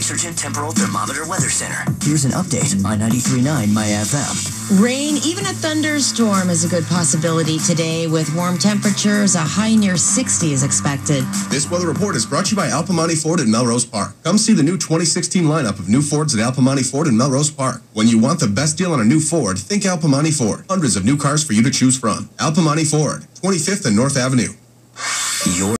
Exergen Temporal Thermometer Weather Center. Here's an update on 93.9 My FM. Rain, even a thunderstorm, is a good possibility today with warm temperatures. A high near 60 is expected. This weather report is brought to you by Al Piemonte Ford in Melrose Park. Come see the new 2016 lineup of new Fords at Al Piemonte Ford in Melrose Park. When you want the best deal on a new Ford, think Al Piemonte Ford. Hundreds of new cars for you to choose from. Al Piemonte Ford, 25th and North Avenue. Your